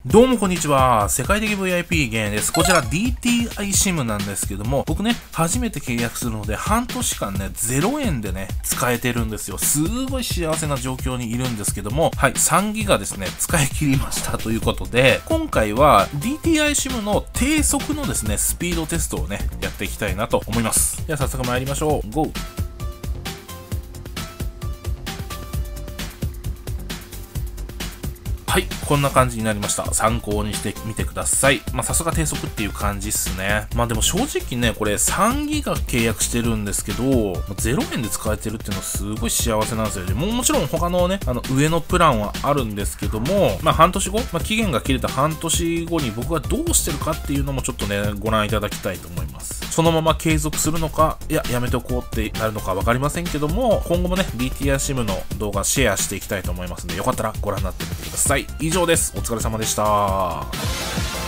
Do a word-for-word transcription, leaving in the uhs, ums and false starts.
どうもこんにちは。世界的 ブイアイピー ゲンです。こちら ディーティーアイ シムなんですけども、僕ね、初めて契約するので、半年間ね、ゼロえんでね、使えてるんですよ。すごい幸せな状況にいるんですけども、はい、さんギガですね、使い切りましたということで、今回は ディーティーアイ シムの低速のですね、スピードテストをね、やっていきたいなと思います。では早速参りましょう。ゴー！はい、こんな感じになりました。参考にしてみてください。まあ、さすが低速っていう感じっすね。まあでも正直ね、これさんギガ契約してるんですけど、ゼロえんで使えてるっていうのはすごい幸せなんですよね。もうもちろん他のね、あの上のプランはあるんですけども、まあ半年後、まあ、期限が切れた半年後に僕がどうしてるかっていうのもちょっとね、ご覧いただきたいと思います。そのまま継続するのか、いや、やめておこうってなるのかわかりませんけども、今後もね、ディーティーアイ シムの動画シェアしていきたいと思いますので、よかったらご覧になってみてください。以上です。お疲れ様でした。